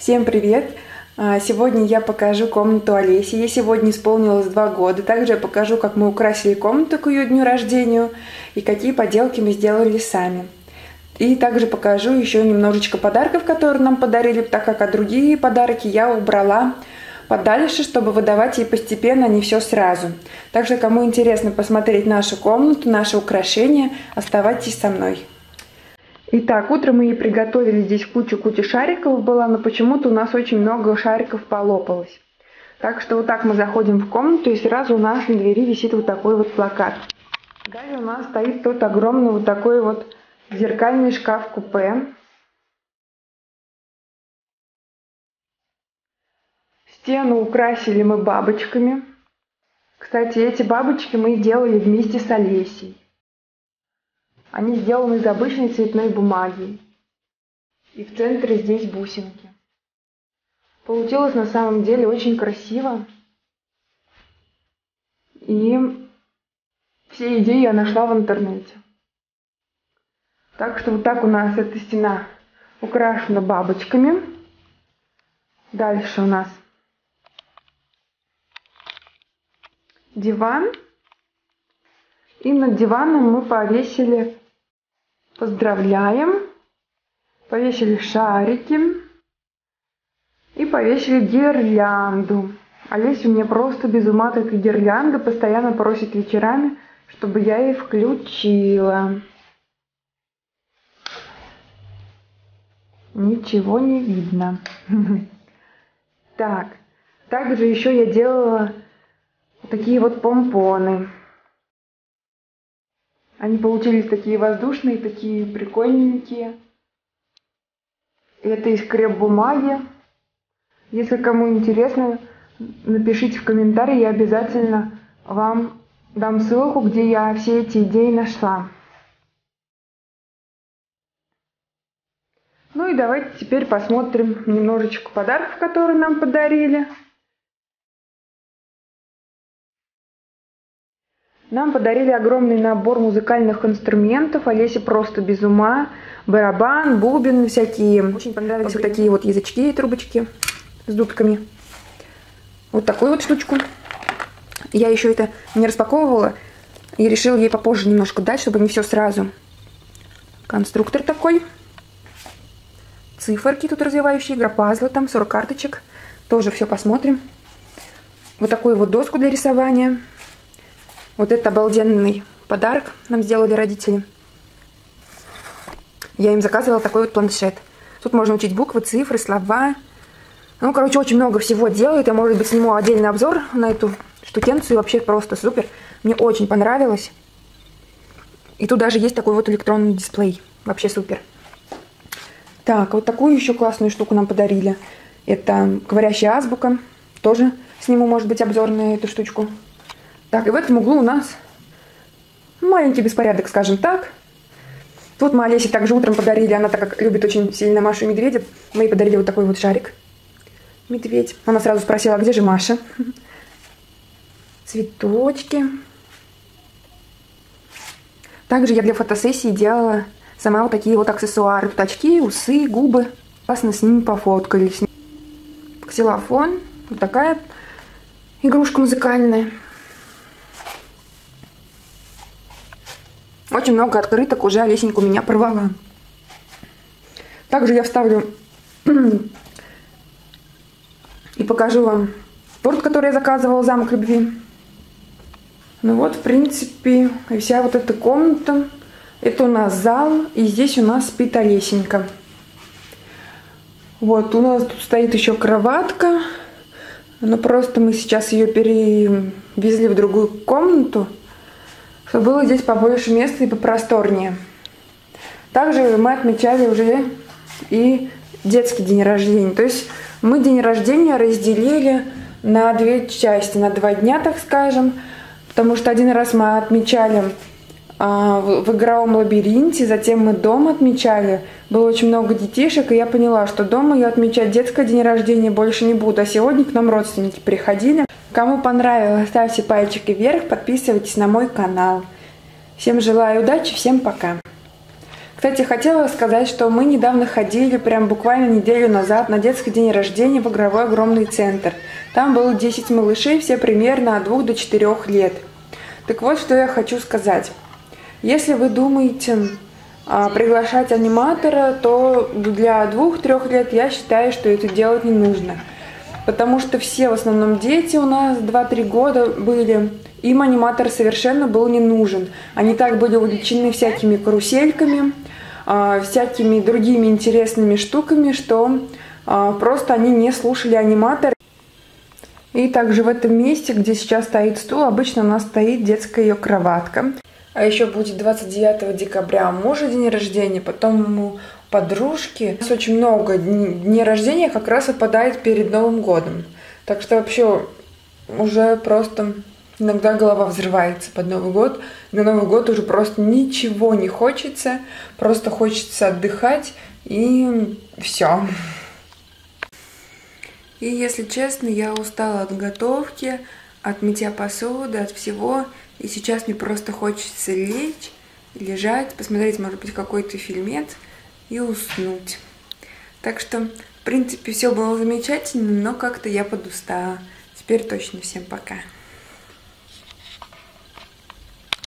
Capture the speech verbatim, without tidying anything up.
Всем привет! Сегодня я покажу комнату Олеси. Ей сегодня исполнилось два года. Также я покажу, как мы украсили комнату к ее дню рождения и какие поделки мы сделали сами. И также покажу еще немножечко подарков, которые нам подарили, так как а другие подарки я убрала подальше, чтобы выдавать ей постепенно, а не все сразу. Также, кому интересно посмотреть нашу комнату, наши украшения, оставайтесь со мной. Итак, утром мы ей приготовили, здесь куча-куча шариков была, но почему-то у нас очень много шариков полопалось. Так что вот так мы заходим в комнату, и сразу у нас на двери висит вот такой вот плакат. Далее у нас стоит тут огромный вот такой вот зеркальный шкаф-купе. Стену украсили мы бабочками. Кстати, эти бабочки мы делали вместе с Олесей. Они сделаны из обычной цветной бумаги. И в центре здесь бусинки. Получилось на самом деле очень красиво. И все идеи я нашла в интернете. Так что вот так у нас эта стена украшена бабочками. Дальше у нас диван. И над диваном мы повесили «Поздравляем», повесили шарики и повесили гирлянду. Олеся мне просто без ума от этой гирлянды, постоянно просит вечерами, чтобы я ей включила. Ничего не видно. Так, также еще я делала такие вот помпоны. Они получились такие воздушные, такие прикольненькие. Это из креп-бумаги. Если кому интересно, напишите в комментарии, я обязательно вам дам ссылку, где я все эти идеи нашла. Ну и давайте теперь посмотрим немножечко подарков, которые нам подарили. Нам подарили огромный набор музыкальных инструментов. Олеся просто без ума. Барабан, бубен, всякие. Очень понравились вот такие вот язычки и трубочки с дудками. Вот такую вот штучку. Я еще это не распаковывала и решила ей попозже немножко дать, чтобы не все сразу. Конструктор такой. Циферки тут развивающие, игра пазлы, там сорок карточек. Тоже все посмотрим. Вот такую вот доску для рисования. Вот это обалденный подарок нам сделали родители. Я им заказывала такой вот планшет. Тут можно учить буквы, цифры, слова. Ну, короче, очень много всего делают. Я, может быть, сниму отдельный обзор на эту штукенцию. Вообще просто супер. Мне очень понравилось. И тут даже есть такой вот электронный дисплей. Вообще супер. Так, вот такую еще классную штуку нам подарили. Это говорящая азбука. Тоже сниму, может быть, обзор на эту штучку. Так, и в этом углу у нас маленький беспорядок, скажем так. Тут мы Олесе также утром подарили, она так как любит очень сильно Машу и Медведя, мы ей подарили вот такой вот шарик. Медведь. Она сразу спросила, а где же Маша? Цветочки. Также я для фотосессии делала сама вот такие вот аксессуары. Тут очки, усы, губы. Классно с ними пофоткались. Ксилофон. Вот такая игрушка музыкальная. Очень много открыток уже Олесенька у меня порвала. Также я вставлю и покажу вам торт, который я заказывала, «Замок любви». Ну вот, в принципе, вся вот эта комната. Это у нас зал, и здесь у нас спит Олесенька. Вот, у нас тут стоит еще кроватка. Но просто мы сейчас ее перевезли в другую комнату, чтобы было здесь побольше места и попросторнее. Также мы отмечали уже и детский день рождения. То есть мы день рождения разделили на две части, на два дня, так скажем. Потому что один раз мы отмечали а, в, в игровом лабиринте, затем мы дома отмечали. Было очень много детишек, и я поняла, что дома я отмечать детский день рождения больше не буду. А сегодня к нам родственники приходили. Кому понравилось, ставьте пальчики вверх, подписывайтесь на мой канал. Всем желаю удачи, всем пока. Кстати, хотела сказать, что мы недавно ходили, прям буквально неделю назад, на детский день рождения в игровой огромный центр. Там было десять малышей, все примерно от двух до четырёх лет. Так вот, что я хочу сказать. Если вы думаете а, приглашать аниматора, то для двух-трёх лет я считаю, что это делать не нужно. Потому что все в основном дети у нас два-три года были, им аниматор совершенно был не нужен. Они так были увлечены всякими карусельками, а, всякими другими интересными штуками, что а, просто они не слушали аниматора. И также в этом месте, где сейчас стоит стул, обычно у нас стоит детская ее кроватка. А еще будет двадцать девятого декабря мужа день рождения, потом у подружки. У нас очень много дней рождения как раз выпадает перед Новым годом. Так что вообще уже просто иногда голова взрывается под Новый год. На Новый год уже просто ничего не хочется, просто хочется отдыхать и все. И если честно, я устала от готовки, от мытья посуды, от всего. И сейчас мне просто хочется лечь, лежать, посмотреть, может быть, какой-то фильмец и уснуть. Так что, в принципе, все было замечательно, но как-то я подустала. Теперь точно всем пока.